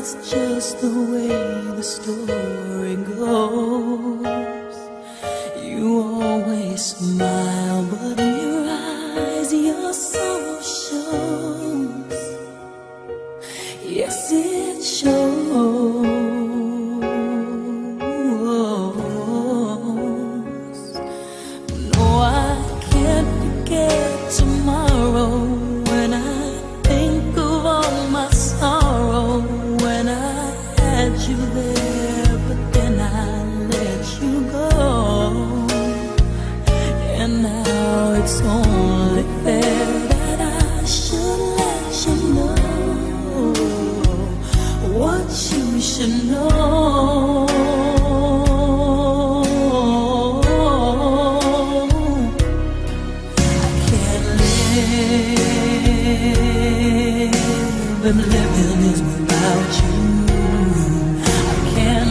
that's just the way the story goes. You always smile, but in your eyes your soul shows. Yes, it shows. No, I can't forget tomorrow when I think of all my sorrow. When I had you there, but then I let you go. And now it's only fair that I should let you know what you should know. I can't live, and living is without you. I can't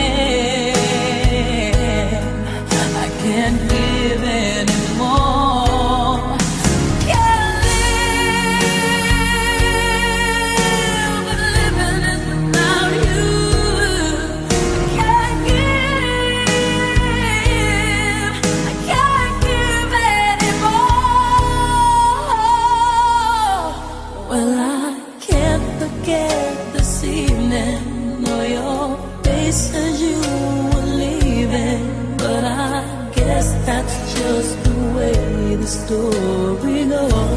live, I can't give anymore. Can't live, but living is without you. I can't give anymore. Well, I can't forget this evening, or your face as you were leaving. But I guess that's just the way the story goes.